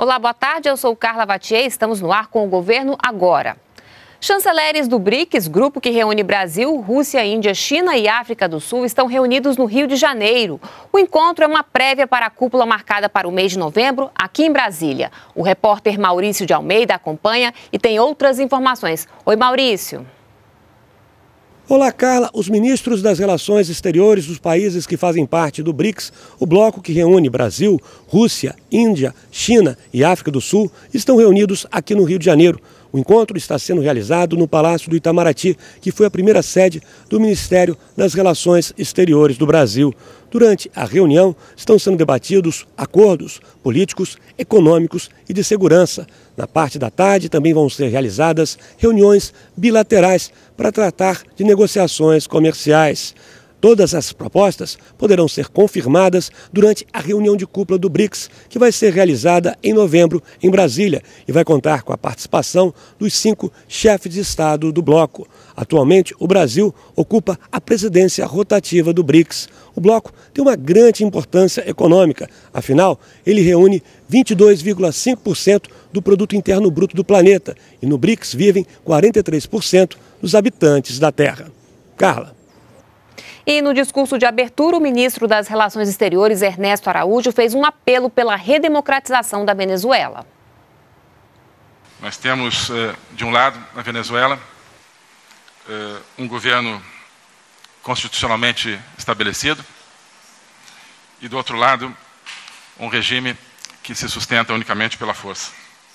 Olá, boa tarde, eu sou Carla Vatier, estamos no ar com o Governo Agora. Chanceleres do BRICS, grupo que reúne Brasil, Rússia, Índia, China e África do Sul, estão reunidos no Rio de Janeiro. O encontro é uma prévia para a cúpula marcada para o mês de novembro, aqui em Brasília. O repórter Maurício de Almeida acompanha e tem outras informações. Oi, Maurício. Olá, Carla. Os ministros das Relações Exteriores dos países que fazem parte do BRICS, o bloco que reúne Brasil, Rússia, Índia, China e África do Sul, estão reunidos aqui no Rio de Janeiro. O encontro está sendo realizado no Palácio do Itamaraty, que foi a primeira sede do Ministério das Relações Exteriores do Brasil. Durante a reunião, estão sendo debatidos acordos políticos, econômicos e de segurança. Na parte da tarde, também vão ser realizadas reuniões bilaterais para tratar de negociações comerciais. Todas as propostas poderão ser confirmadas durante a reunião de cúpula do BRICS, que vai ser realizada em novembro em Brasília e vai contar com a participação dos 5 chefes de Estado do bloco. Atualmente, o Brasil ocupa a presidência rotativa do BRICS. O bloco tem uma grande importância econômica, afinal, ele reúne 22,5% do produto interno bruto do planeta e no BRICS vivem 43% dos habitantes da Terra. Carla. E no discurso de abertura, o ministro das Relações Exteriores, Ernesto Araújo, fez um apelo pela redemocratização da Venezuela. Nós temos, de um lado, na Venezuela, um governo constitucionalmente estabelecido e, do outro lado, um regime que se sustenta unicamente pela força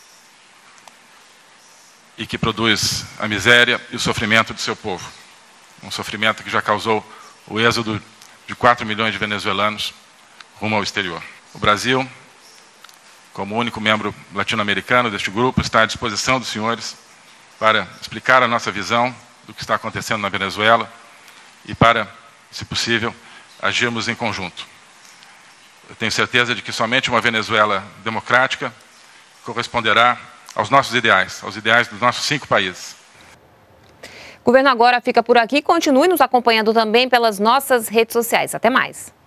e que produz a miséria e o sofrimento do seu povo. Um sofrimento que já causou o êxodo de 4 milhões de venezuelanos rumo ao exterior. O Brasil, como único membro latino-americano deste grupo, está à disposição dos senhores para explicar a nossa visão do que está acontecendo na Venezuela e para, se possível, agirmos em conjunto. Eu tenho certeza de que somente uma Venezuela democrática corresponderá aos nossos ideais, aos ideais dos nossos 5 países. O Governo Agora fica por aqui. Continue nos acompanhando também pelas nossas redes sociais. Até mais.